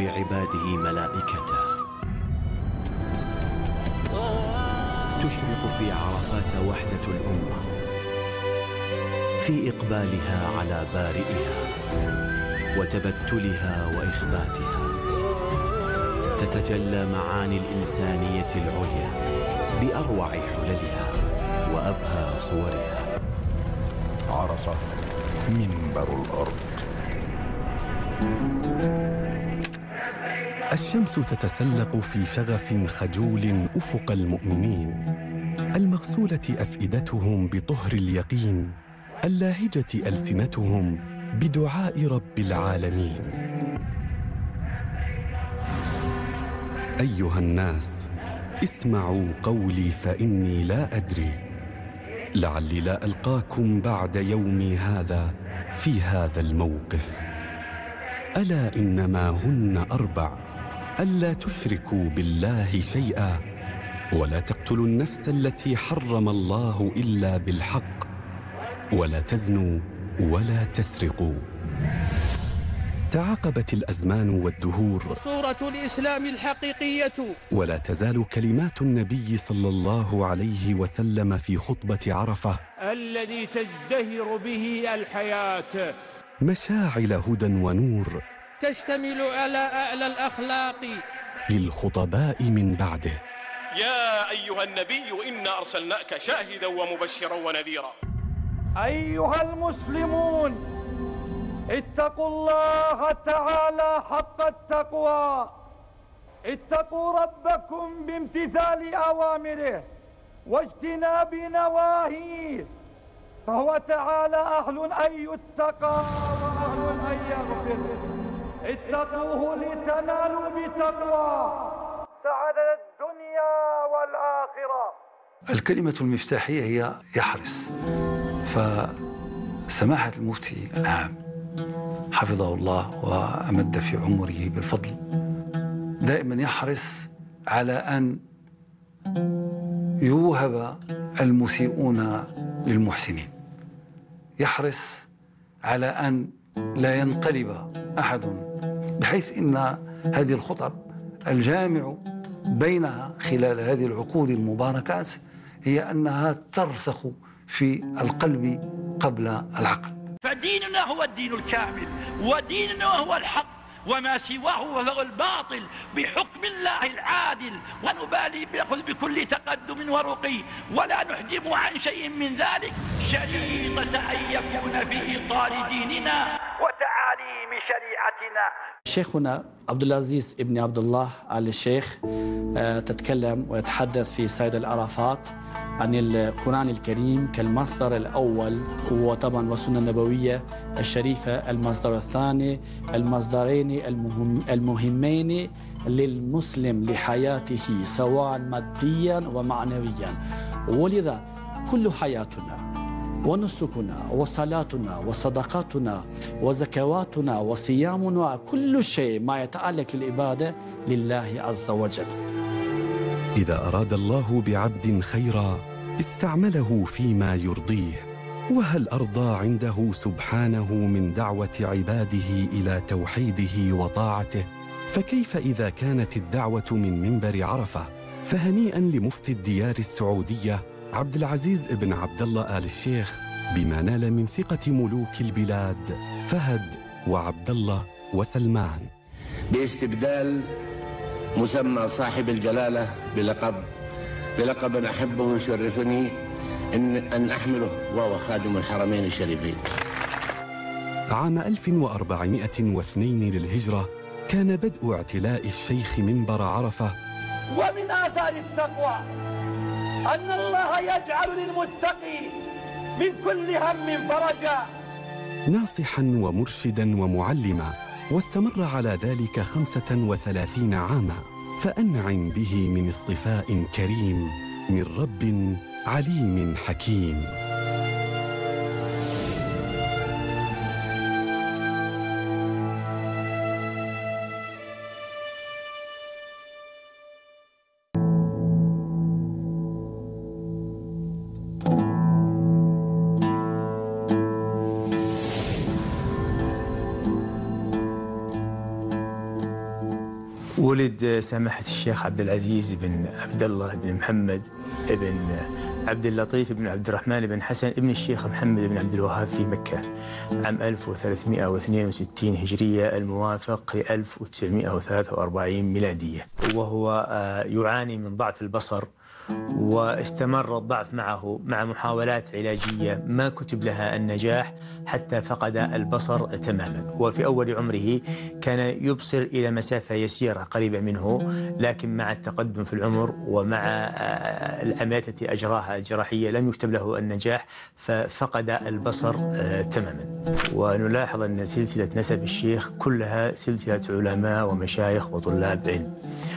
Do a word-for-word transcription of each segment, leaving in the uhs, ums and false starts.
بعباده ملائكته، تشرق في عرفات وحدة الأمة في إقبالها على بارئها وتبتلها وإخباتها. تتجلى معاني الإنسانية العليا بأروع حللها وأبهى صورها. عرفة منبر الأرض. الشمس تتسلق في شغف خجول أفق المؤمنين المغسولة أفئدتهم بطهر اليقين، اللاهجة ألسنتهم بدعاء رب العالمين. أيها الناس، اسمعوا قولي فإني لا أدري، لعلي لا ألقاكم بعد يومي هذا في هذا الموقف. ألا إنما هن أربع: ألا تشركوا بالله شيئا، ولا تقتلوا النفس التي حرم الله إلا بالحق، ولا تزنوا، ولا تسرقوا. تعاقبت الأزمان والدهور، صورة الإسلام الحقيقية، ولا تزال كلمات النبي صلى الله عليه وسلم في خطبة عرفة الذي تزدهر به الحياة مشاعل هدى ونور تشتمل على أعلى الأخلاق للخطباء من بعده. يا أيها النبي إنا أرسلناك شاهدا ومبشرا ونذيرا. أيها المسلمون، اتقوا الله تعالى حق التقوى، اتقوا ربكم بامتثال أوامره واجتناب نواهيه، فهو تعالى أهل أن يتقى وأهل أن يغفر. اتقوه لتنالوا بتقوى سعادة الدنيا والآخرة. الكلمة المفتاحية هي يحرص. فسماحة المفتي العام حفظه الله وأمد في عمره بالفضل دائما يحرص على أن يوهب المسيئون للمحسنين، يحرص على أن لا ينقلب أحد، بحيث إن هذه الخطب الجامع بينها خلال هذه العقود المباركات هي أنها ترسخ في القلب قبل العقل. فديننا هو الدين الكامل، وديننا هو الحق، وما سواه فهو الباطل بحكم الله العادل، ونبالي بأخذ بكل تقدم ورقي ولا نحجب عن شيء من ذلك شريطة أن يكون في إطار ديننا وتعاليم شريعتنا. شيخنا عبد العزيز ابن عبد الله آل الشيخ تتكلم ويتحدث في سيد العرفات عن القرآن الكريم كالمصدر الأول، وطبعا والسنة النبوية الشريفة المصدر الثاني، المصدرين المهم المهمين للمسلم لحياته سواء ماديا ومعنويا. ولذا كل حياتنا ونسكنا وصلاتنا وصدقاتنا وزكواتنا وصيامنا كل شيء ما يتعلق بالعبادة لله عز وجل. إذا أراد الله بعبد خيرا استعمله فيما يرضيه، وهل أرضى عنده سبحانه من دعوة عباده إلى توحيده وطاعته؟ فكيف إذا كانت الدعوة من منبر عرفة؟ فهنيئا لمفتي الديار السعودية عبد العزيز ابن عبد الله آل الشيخ بما نال من ثقة ملوك البلاد فهد وعبد الله وسلمان، باستبدال مسمى صاحب الجلالة بلقب بلقب أحبه ويشرفني إن أن أحمله، وهو خادم الحرمين الشريفين. عام ألف وأربعمائة واثنين للهجرة كان بدء اعتلاء الشيخ منبر عرفة. ومن آثار التقوى أن الله يجعل للمتقي من كل هم فرجا. ناصحا ومرشدا ومعلما، واستمر على ذلك خمسة وثلاثين عاما، فأنعم به من اصطفاء كريم من رب عليم حكيم. ولد سماحة الشيخ عبد العزيز بن عبد الله بن محمد بن عبد اللطيف بن عبد الرحمن بن حسن ابن الشيخ محمد بن عبد الوهاب في مكة عام ألف وثلاثمائة واثنين وستين هجرية الموافق ل ألف وتسعمائة وثلاثة وأربعين ميلادية، وهو يعاني من ضعف البصر، واستمر الضعف معه مع محاولات علاجية ما كتب لها النجاح حتى فقد البصر تماما. وفي أول عمره كان يبصر إلى مسافة يسيرة قريبة منه، لكن مع التقدم في العمر ومع العمليات التي أجراها الجراحية لم يكتب له النجاح ففقد البصر تماما. ونلاحظ أن سلسلة نسب الشيخ كلها سلسلة علماء ومشايخ وطلاب علم.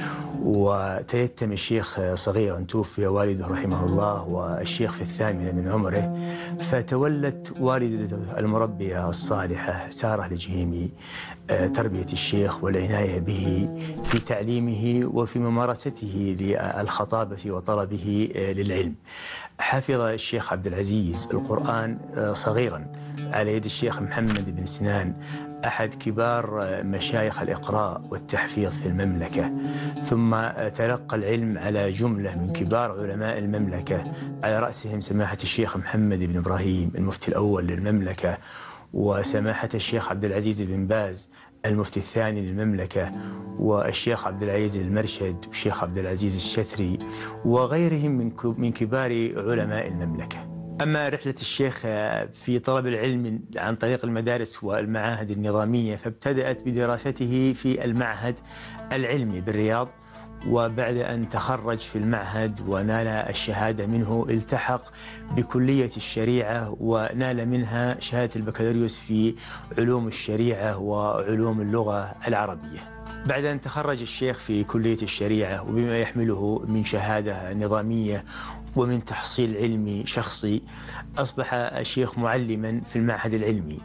وتيتم الشيخ صغيرا، توفي والده رحمه الله والشيخ في الثامنة من عمره، فتولت والدته المربية الصالحة سارة الجهيمي تربية الشيخ والعناية به في تعليمه وفي ممارسته للخطابة وطلبه للعلم. حفظ الشيخ عبد العزيز القرآن صغيرا على يد الشيخ محمد بن سنان، أحد كبار مشايخ الإقراء والتحفيظ في المملكة، ثم تلقى العلم على جملة من كبار علماء المملكة على رأسهم سماحة الشيخ محمد بن إبراهيم المفتي الأول للمملكة، وسماحة الشيخ عبد العزيز بن باز المفتي الثاني للمملكة، والشيخ عبد العزيز المرشد والشيخ عبد العزيز الشثري وغيرهم من من كبار علماء المملكة. أما رحلة الشيخ في طلب العلم عن طريق المدارس والمعاهد النظامية فابتدأت بدراسته في المعهد العلمي بالرياض، وبعد أن تخرج في المعهد ونال الشهادة منه التحق بكلية الشريعة ونال منها شهادة البكالوريوس في علوم الشريعة وعلوم اللغة العربية. بعد أن تخرج الشيخ في كلية الشريعة وبما يحمله من شهادة نظامية ومن تحصيل علمي شخصي، أصبح الشيخ معلما في المعهد العلمي،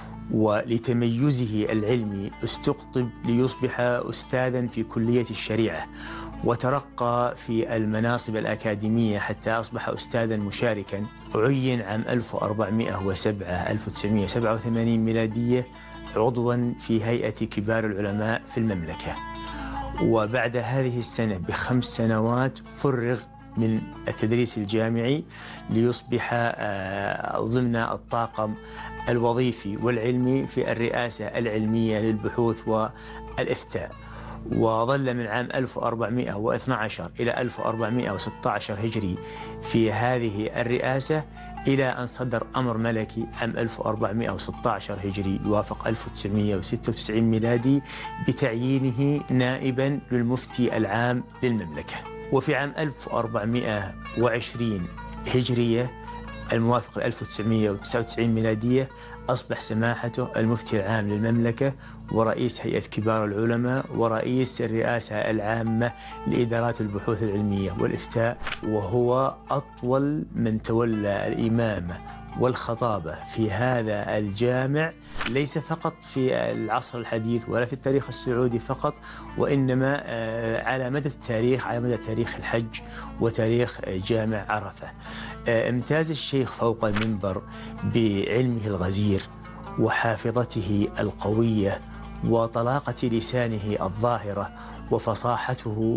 ولتميزه العلمي استقطب ليصبح أستاذا في كلية الشريعة، وترقى في المناصب الأكاديمية حتى أصبح أستاذا مشاركا. عين عام ألف وأربعمائة وسبعة ألف وتسعمائة وسبعة وثمانين ميلادية عضوا في هيئة كبار العلماء في المملكة، وبعد هذه السنة بخمس سنوات فرغ من التدريس الجامعي ليصبح ضمن الطاقم الوظيفي والعلمي في الرئاسة العلمية للبحوث والإفتاء. وظل من عام ألف وأربعمائة واثني عشر إلى ألف وأربعمائة وستة عشر هجري في هذه الرئاسة، إلى أن صدر أمر ملكي عام ألف وأربعمائة وستة عشر هجري يوافق ألف وتسعمائة وستة وتسعين ميلادي بتعيينه نائبا للمفتي العام للمملكة. وفي عام ألف وأربعمائة وعشرين هجرية الموافق ألف وتسعمائة وتسعة وتسعين ميلادية أصبح سماحته المفتي العام للمملكة ورئيس هيئة كبار العلماء ورئيس الرئاسة العامة لإدارات البحوث العلمية والإفتاء، وهو أطول من تولى الإمامة والخطابة في هذا الجامع، ليس فقط في العصر الحديث ولا في التاريخ السعودي فقط، وإنما على مدى التاريخ، على مدى تاريخ الحج وتاريخ جامع عرفة. امتاز الشيخ فوق المنبر بعلمه الغزير وحافظته القوية وطلاقة لسانه الظاهرة وفصاحته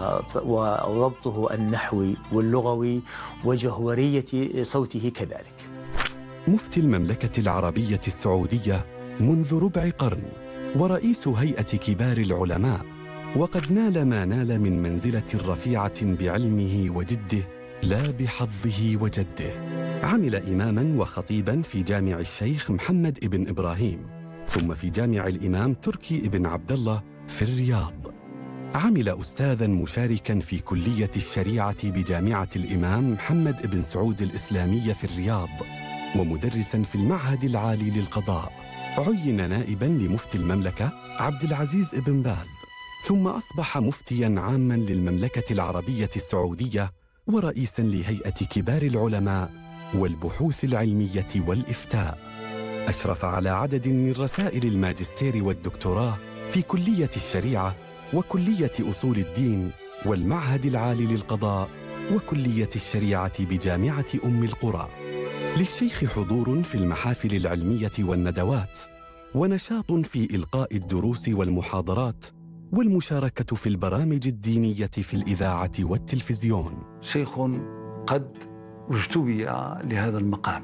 وضبطه النحوي واللغوي وجهورية صوته كذلك. مفتي المملكة العربية السعودية منذ ربع قرن ورئيس هيئة كبار العلماء، وقد نال ما نال من منزلة رفيعة بعلمه وجده لا بحظه وجده. عمل إماماً وخطيباً في جامع الشيخ محمد ابن إبراهيم، ثم في جامع الإمام تركي ابن عبد الله في الرياض. عمل أستاذاً مشاركاً في كلية الشريعة بجامعة الإمام محمد ابن سعود الإسلامية في الرياض، ومدرساً في المعهد العالي للقضاء. عين نائباً لمفتي المملكة عبد العزيز ابن باز، ثم أصبح مفتياً عاماً للمملكة العربية السعودية ورئيساً لهيئة كبار العلماء والبحوث العلمية والإفتاء. أشرف على عدد من رسائل الماجستير والدكتوراه في كلية الشريعة وكلية أصول الدين والمعهد العالي للقضاء وكلية الشريعة بجامعة أم القرى. للشيخ حضور في المحافل العلمية والندوات، ونشاط في إلقاء الدروس والمحاضرات، والمشاركة في البرامج الدينية في الإذاعة والتلفزيون. شيخ قد اجتبي لهذا المقام،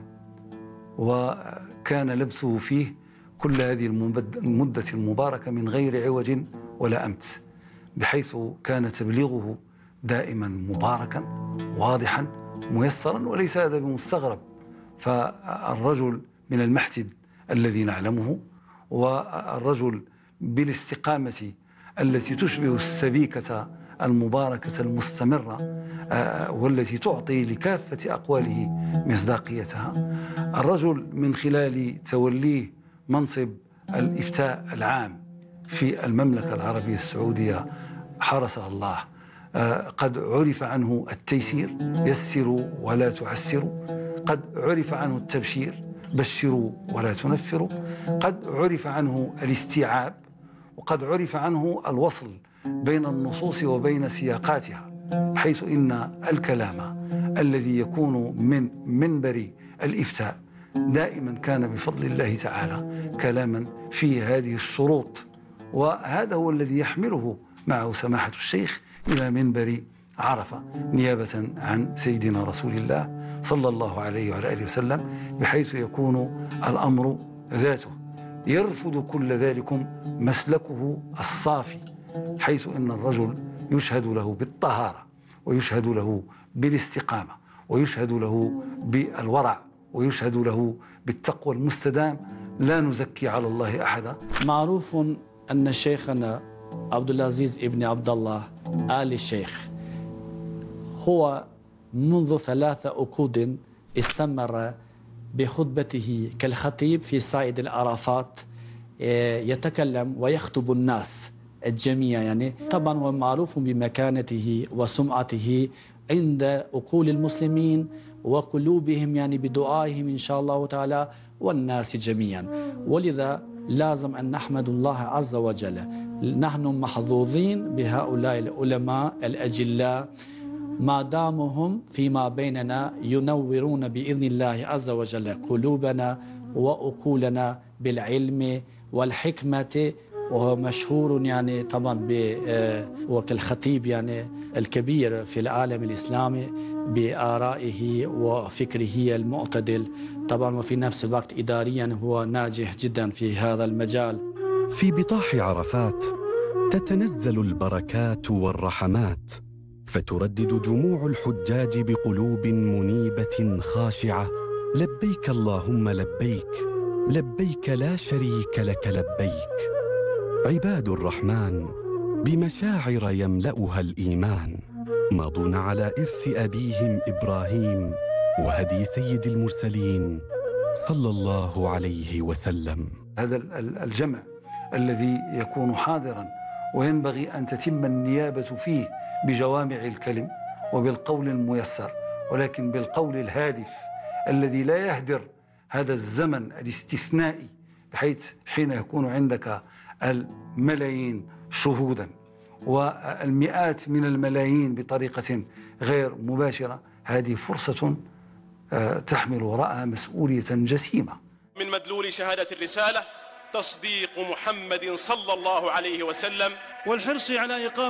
وكان لبثه فيه كل هذه المدة المباركة من غير عوج ولا أمت، بحيث كان تبليغه دائما مباركا واضحا ميسرا، وليس هذا بمستغرب، فالرجل من المحتد الذي نعلمه، والرجل بالاستقامة التي تشبه السبيكة المباركة المستمرة والتي تعطي لكافة أقواله مصداقيتها. الرجل من خلال توليه منصب الإفتاء العام في المملكة العربية السعودية حرسها الله، قد عرف عنه التيسير، يسروا ولا تعسروا، قد عرف عنه التبشير، بشروا ولا تنفروا، قد عرف عنه الاستيعاب، وقد عرف عنه الوصل بين النصوص وبين سياقاتها، حيث إن الكلام الذي يكون من منبر الإفتاء دائما كان بفضل الله تعالى كلاما فيه هذه الشروط، وهذا هو الذي يحمله معه سماحة الشيخ إلى منبر عرفة نيابة عن سيدنا رسول الله صلى الله عليه وعلى آله وسلم، بحيث يكون الأمر ذاته يرفض كل ذلكم مسلكه الصافي، حيث إن الرجل يشهد له بالطهارة، ويشهد له بالاستقامة، ويشهد له بالورع، ويشهد له بالتقوى المستدام. لا نزكي على الله أحدا. معروف أن شيخنا عبد العزيز ابن عبد الله آل الشيخ هو منذ ثلاث عقود استمر بخطبته كالخطيب في صعيد العرفات، يتكلم ويخطب الناس الجميع، يعني طبعا هو معروف بمكانته وسمعته عند عقول المسلمين وقلوبهم، يعني بدعائهم إن شاء الله تعالى والناس جميعا. ولذا لازم أن نحمد الله عز وجل، نحن محظوظين بهؤلاء العلماء الأجلاء، ما دامهم فيما بيننا ينورون بإذن الله عز وجل قلوبنا وعقولنا بالعلم والحكمة. وهو مشهور يعني طبعا وكالخطيب يعني الكبير في العالم الإسلامي بآرائه وفكره المعتدل طبعا، وفي نفس الوقت إداريا هو ناجح جدا في هذا المجال. في بطاح عرفات تتنزل البركات والرحمات، فتردد جموع الحجاج بقلوب منيبة خاشعة: لبيك اللهم لبيك، لبيك لا شريك لك لبيك. عباد الرحمن بمشاعر يملأها الإيمان، ماضون على إرث أبيهم إبراهيم وهدي سيد المرسلين صلى الله عليه وسلم. هذا الجمع الذي يكون حاضرا وينبغي أن تتم النيابة فيه بجوامع الكلم وبالقول الميسر، ولكن بالقول الهادف الذي لا يهدر هذا الزمن الاستثنائي، بحيث حين يكون عندك الملايين شهودا والمئات من الملايين بطريقة غير مباشرة، هذه فرصة تحمل وراءها مسؤولية جسيمة. من مدلول شهادة الرسالة تصديق محمد صلى الله عليه وسلم والحرص على إقامة